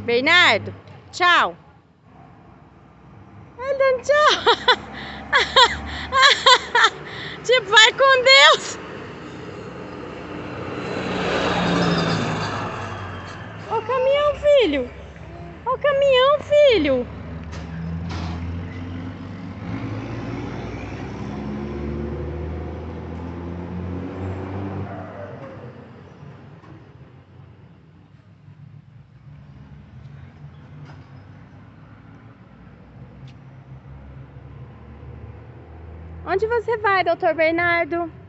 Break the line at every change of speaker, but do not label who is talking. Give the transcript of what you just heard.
Bernardo, tchau. Ai, dando tchau. Tipo, vai com Deus. Ó o caminhão, filho. Ó o caminhão, filho. Onde você vai, doutor Bernardo?